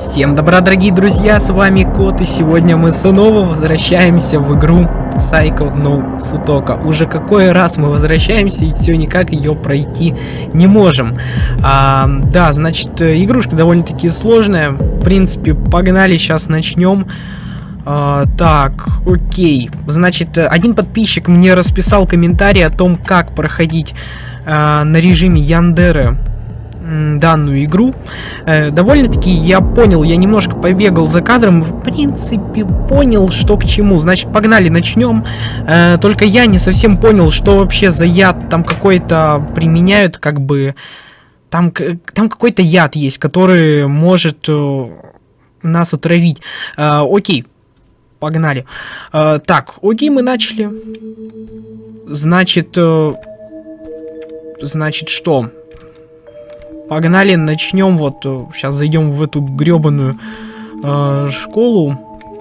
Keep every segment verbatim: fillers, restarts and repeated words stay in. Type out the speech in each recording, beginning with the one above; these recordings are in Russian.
Всем добра, дорогие друзья, с вами Кот, и сегодня мы снова возвращаемся в игру Psycho no Sutoka. Уже какой раз мы возвращаемся и все никак ее пройти не можем. А, да, значит, игрушка довольно-таки сложная. В принципе, погнали, сейчас начнем. А, так, окей. Значит, один подписчик мне расписал комментарий о том, как проходить а, на режиме Яндере данную игру. Э, довольно-таки я понял, я немножко побегал за кадром, в принципе понял, что к чему. Значит, погнали, начнем. Э, только я не совсем понял, что вообще за яд там какой-то применяют, как бы там, там какой-то яд есть, который может э, нас отравить. Э, окей, погнали. Э, так, окей, мы начали. Значит, э, значит что? Погнали, начнем. Вот сейчас зайдем в эту гребаную э, школу.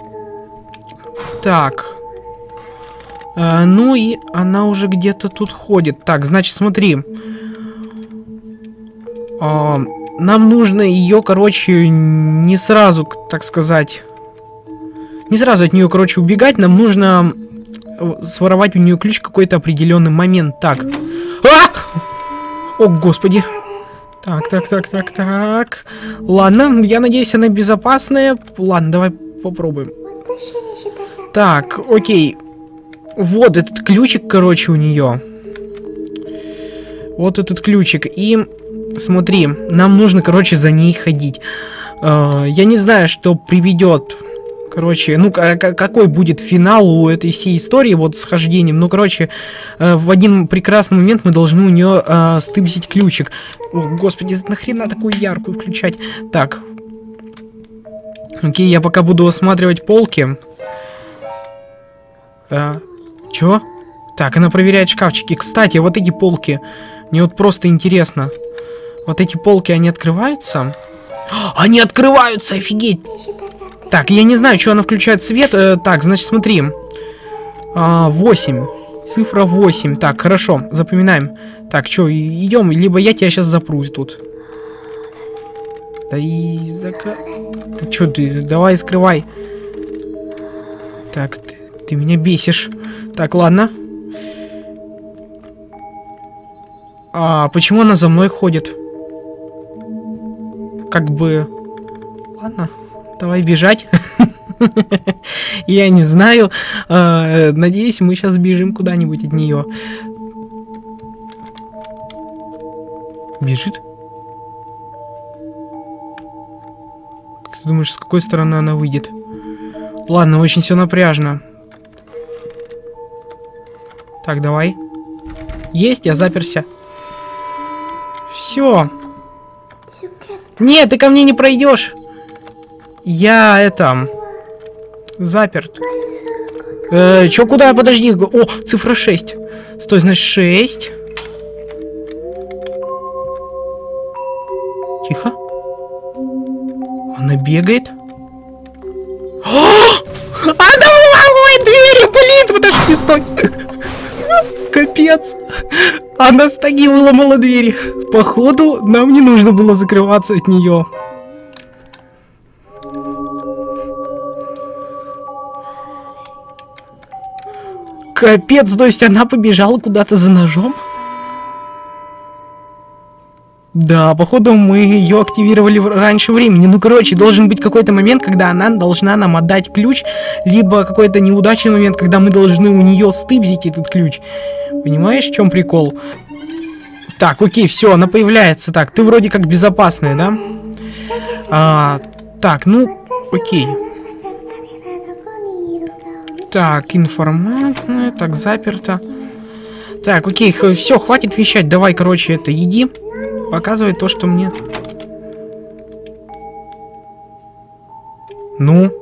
Так. Э, ну и она уже где-то тут ходит. Так, значит, смотри. Э, нам нужно ее, короче, не сразу, так сказать. Не сразу от нее, короче, убегать. Нам нужно своровать у нее ключ в какой-то определенный момент. Так. А! О, господи. Так, так, так, так, так. Ладно, я надеюсь, она безопасная. Ладно, давай попробуем. Так, окей. Вот этот ключик, короче, у нее. Вот этот ключик. И смотри, нам нужно, короче, за ней ходить. Uh, я не знаю, что приведет. Короче, ну, какой будет финал у этой всей истории, вот, с хождением. Ну, короче, э, в один прекрасный момент мы должны у нее э, стыбзить ключик. О, господи, нахрена такую яркую включать? Так. Окей, я пока буду осматривать полки. Э, чё? Так, она проверяет шкафчики. Кстати, вот эти полки. Мне вот просто интересно. Вот эти полки, они открываются? Они открываются, офигеть! Так, я не знаю, что она включает свет. Э, так, значит, смотри. А, восемь. Цифра восемь. Так, хорошо, запоминаем. Так, что, идем, либо я тебя сейчас запру тут. Да и... Зака... Ты что, ты... Давай, скрывай. Так, ты, ты меня бесишь. Так, ладно. А почему она за мной ходит? Как бы... Ладно. Давай бежать. Я не знаю. А, надеюсь, мы сейчас бежим куда-нибудь от нее. Бежит? Как ты думаешь, с какой стороны она выйдет? Ладно, очень все напряжно. Так, давай. Есть, я заперся. Все. Нет, ты ко мне не пройдешь. Я это... Заперт. Э, чё, куда? Подожди. О, цифра шесть. Стой, значит, шесть. Тихо. Она бегает. О! Она выломывает двери! Блин, подожди, стой. Капец. Она с таги выломала двери. Походу, нам не нужно было закрываться от нее. Капец, то есть она побежала куда-то за ножом? Да, походу мы ее активировали раньше времени. Ну, короче, должен быть какой-то момент, когда она должна нам отдать ключ, либо какой-то неудачный момент, когда мы должны у нее стыбзить этот ключ. Понимаешь, в чем прикол? Так, окей, все, она появляется. Так, ты вроде как безопасная, да? А, так, ну, окей. Так, информация, так, заперто. Так, окей, все, хватит вещать. Давай, короче, это, иди. Показывай то, что мне. Ну?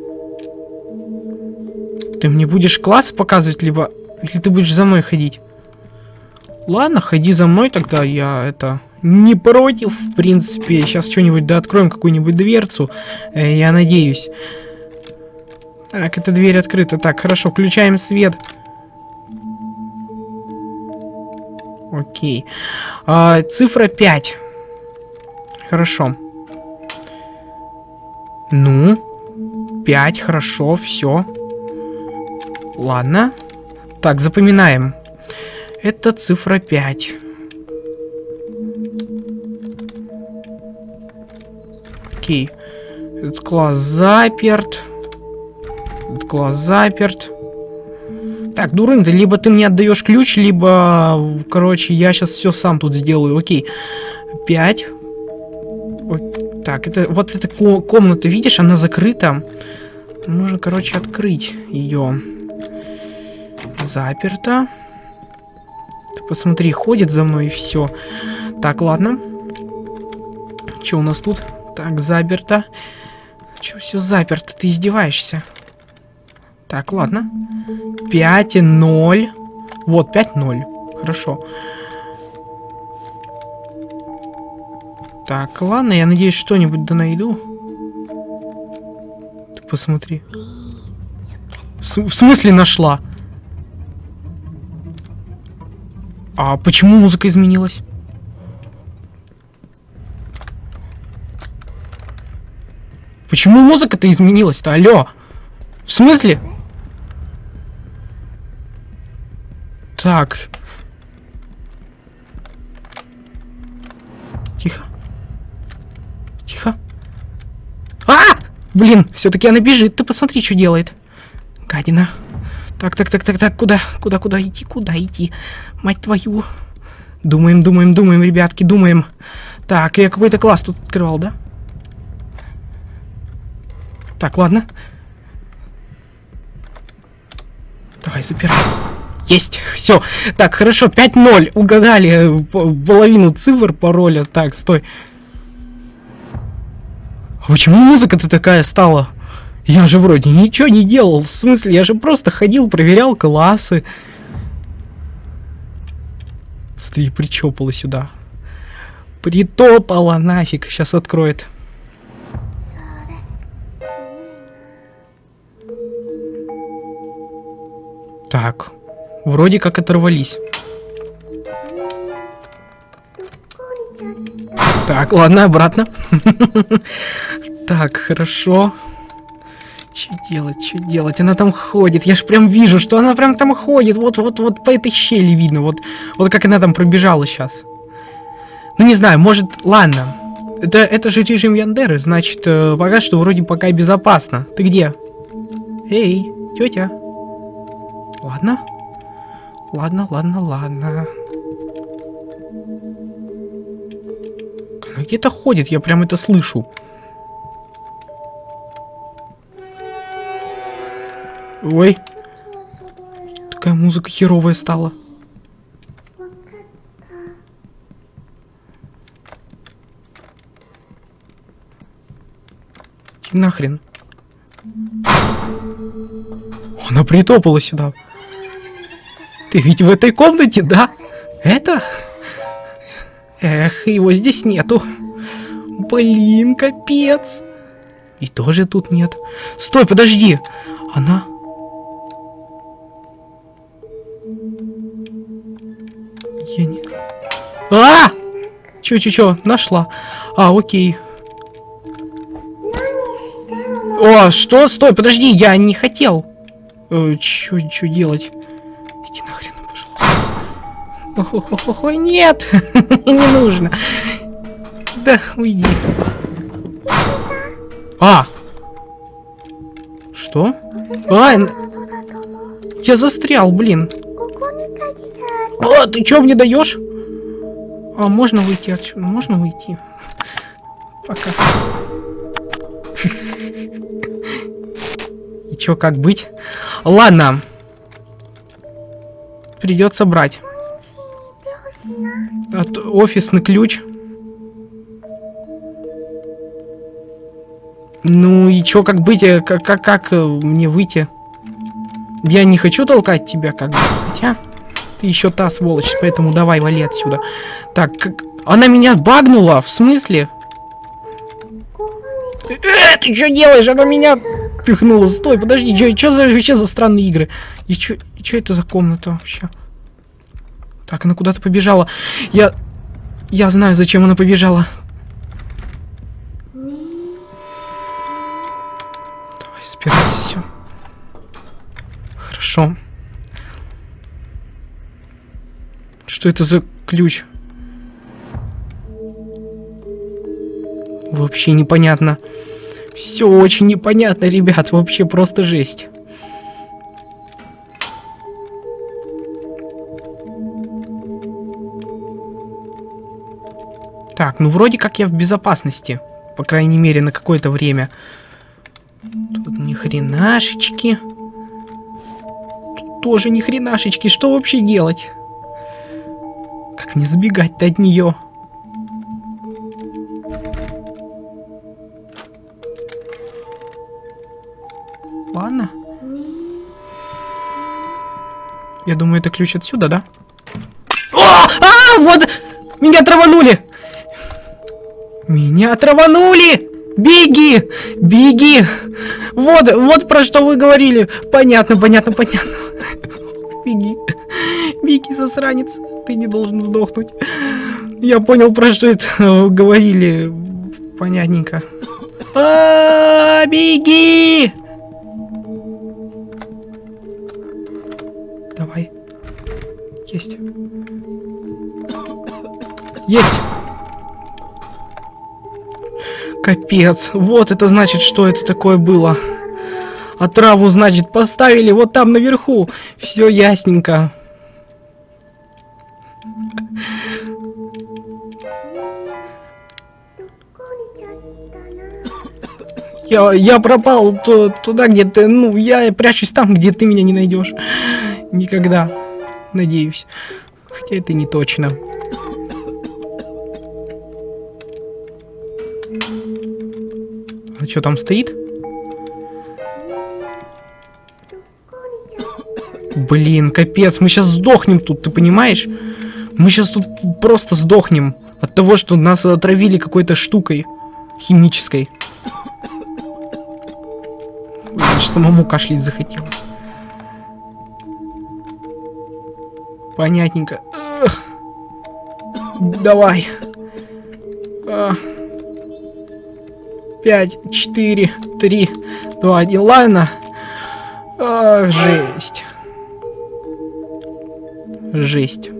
Ты мне будешь класс показывать, либо... Или ты будешь за мной ходить? Ладно, ходи за мной, тогда я, это... Не против, в принципе. Сейчас что-нибудь, да, откроем какую-нибудь дверцу. Э, я надеюсь. Так, эта дверь открыта. Так, хорошо, включаем свет. Окей. А, цифра пять. Хорошо. Ну, пять, хорошо, все. Ладно. Так, запоминаем. Это цифра пять. Окей. Этот класс заперт. Этот класс заперт. Так, дурын, ты либо ты мне отдаешь ключ, либо, короче, я сейчас все сам тут сделаю. Окей. Пять. Так, это вот эта комната, видишь, она закрыта. Нужно, короче, открыть ее. Заперто. Ты посмотри, ходит за мной и все. Так, ладно. Что у нас тут? Так, заперто. Че все заперто? Ты издеваешься? Так, ладно. пять ноль. Вот, пять ноль. Хорошо. Так, ладно, я надеюсь, что-нибудь да найду. Ты посмотри. С в смысле нашла? А почему музыка изменилась? Почему музыка-то изменилась-то? Алло! В смысле? Так. Тихо. Тихо. А! Блин, все-таки она бежит. Ты посмотри, что делает. Гадина. Так, так, так, так, так, куда? Куда, куда идти? Куда идти? Мать твою. Думаем, думаем, думаем, ребятки, думаем. Так, я какой-то класс тут открывал, да? Так, ладно. Давай, запирай. Есть, все. Так, хорошо, пять ноль. Угадали половину цифр пароля. Так, стой. А почему музыка-то такая стала? Я же вроде ничего не делал. В смысле, я же просто ходил, проверял классы. Смотри, причёпала сюда. Притопала нафиг. Сейчас откроет. Так. Вроде как оторвались. Так, ладно, обратно. Так, хорошо. Что делать, что делать? Она там ходит. Я ж прям вижу, что она прям там ходит. Вот, вот, вот по этой щели видно. Вот, вот как она там пробежала сейчас. Ну, не знаю, может... Ладно. Это, это же режим Яндеры. Значит, э, пока что вроде пока безопасно. Ты где? Эй, тетя. Ладно. Ладно, ладно, ладно. Она где-то ходит, я прям это слышу. Ой. Такая музыка херовая стала. И нахрен. Она притопала сюда. Ты ведь в этой комнате, да? Это? Эх, его здесь нету. Блин, капец. И тоже тут нет. Стой, подожди. Она... Я не... А! Чё-чё-чё, нашла. А, окей. О, что? Стой, подожди, я не хотел. Э, чё, чё делать? Иди нахрен, пожалуйста. Ох-ох-ох, нет! Не нужно. Да, уйди. А! Что? А, я застрял, блин. О, ты чё мне даешь? А, можно выйти отсюда? Можно выйти? Пока. И чё, как быть? Ладно. Придется брать. От, офисный ключ. Ну и чё, как быть? Как, как, как мне выйти? Я не хочу толкать тебя, как бы. Хотя ты еще та сволочь, поэтому давай, вали отсюда. Так, как... Она меня багнула, в смысле? Э, ты что делаешь? Она меня пихнула. Стой, подожди, что за вообще за странные игры? И что и чё это за комната вообще? Так, она куда-то побежала. Я... Я знаю, зачем она побежала. Разбирайся, все. Хорошо. Что это за ключ? Вообще непонятно. Все очень непонятно, ребят. Вообще просто жесть. Так, ну вроде как я в безопасности. По крайней мере, на какое-то время. Тут ни хренашечки. Тут тоже ни хренашечки. Что вообще делать? Как мне сбегать-то от нее? Ладно. Я думаю, это ключ отсюда, да? О! А, вот! Меня траванули! Меня траванули! Беги! Беги! Вот, вот про что вы говорили. Понятно, понятно, понятно. Беги. Беги, засранец. Ты не должен сдохнуть. Я понял, про что это говорили. Понятненько. А, беги! Давай. Есть. Есть! Капец. Вот это значит, что это такое было. А траву, значит, поставили вот там наверху. Все ясненько. Я, я пропал то, туда, где ты... Ну, я прячусь там, где ты меня не найдешь. Никогда. Надеюсь. Хотя это не точно. А что там стоит? Блин, капец, мы сейчас сдохнем тут, ты понимаешь? Мы сейчас тут просто сдохнем от того, что нас отравили какой-то штукой химической. Аж самому кашлять захотелось. Понятненько. Эх. Давай. А. Пять, четыре, три, два, один. Ладно. Ах, жесть. Жесть.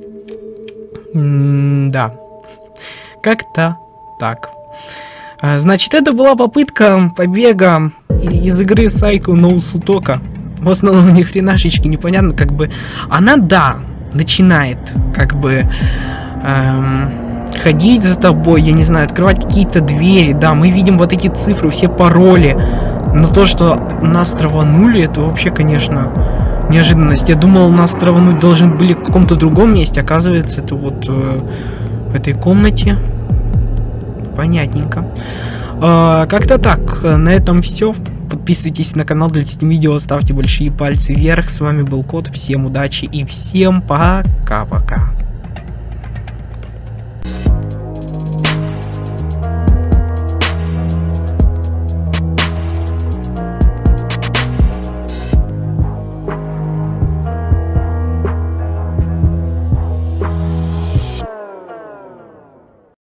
М-да. Как-то так. А, значит, это была попытка побега из игры Psycho No Sutoka. В основном ни хренашечки непонятно, как бы. Она, да, начинает, как бы, эм, ходить за тобой, я не знаю, открывать какие-то двери. Да, мы видим вот эти цифры, все пароли. Но то, что нас траванули, это вообще, конечно, неожиданность. Я думал, нас травануть должны были в каком-то другом месте. Оказывается, это вот э, в этой комнате. Понятненько. Э, как-то так. На этом все. Подписывайтесь на канал для этих видео, ставьте большие пальцы вверх. С вами был Кот. Всем удачи и всем пока-пока.